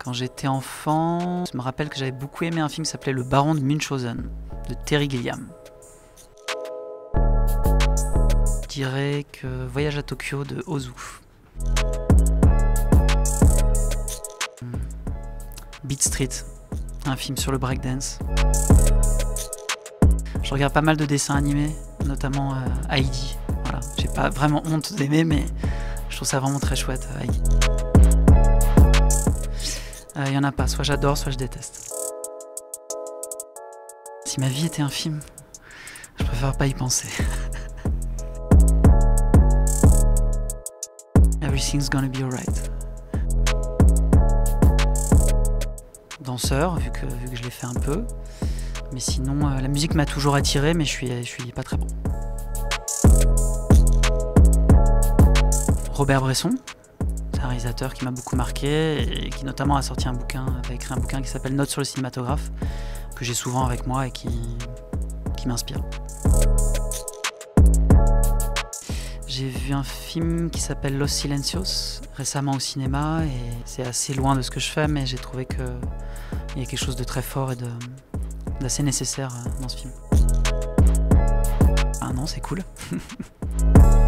Quand j'étais enfant, je me rappelle que j'avais beaucoup aimé un film qui s'appelait Le Baron de Munchausen, de Terry Gilliam. Je dirais que Voyage à Tokyo de Ozu. Beat Street, un film sur le breakdance. Je regarde pas mal de dessins animés, notamment Heidi. Voilà. J'ai pas vraiment honte d'aimer, mais je trouve ça vraiment très chouette, Heidi. Il y en a pas, soit j'adore, soit je déteste. Si ma vie était un film, je préfère pas y penser. Everything's gonna be alright. Danseur, vu que je l'ai fait un peu. Mais sinon, la musique m'a toujours attiré, mais je suis pas très bon. Robert Bresson, c'est un réalisateur qui m'a beaucoup marqué et qui notamment a sorti un bouquin, avait écrit un bouquin qui s'appelle Notes sur le cinématographe, que j'ai souvent avec moi et qui m'inspire. J'ai vu un film qui s'appelle Los Silencios récemment au cinéma et c'est assez loin de ce que je fais, mais j'ai trouvé qu'il y a quelque chose de très fort et d'assez nécessaire dans ce film. Ah non, c'est cool.